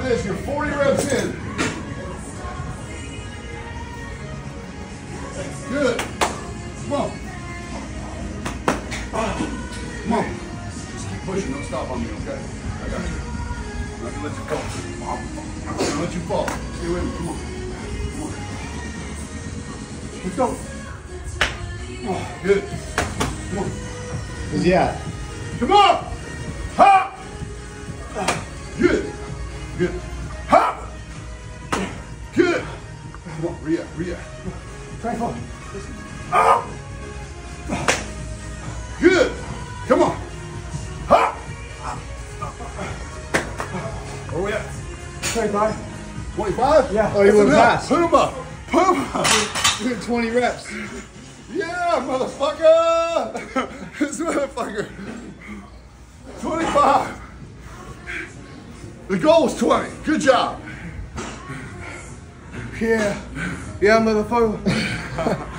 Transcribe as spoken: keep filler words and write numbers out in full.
this. You're forty reps in. Good. Come on. Come on. Just keep pushing. Don't stop on me, okay? I got you. I'm not gonna let you fall. I'm not gonna let you fall. Stay with me. Come on. Come on. Let's go. Oh, good. Come on. Where's he at? Come on. Ha! Good. Good. Ha! Good. Come on. React. React. Try and fall. Ah! Good. Come on. Ha! Where we at? twenty-five. twenty-five? Yeah. Oh, you went fast. Put him up. Put him up. You did twenty reps. Yeah, motherfucker. This motherfucker. twenty-five. The goal was twenty. Good job. Yeah. Yeah, motherfucker.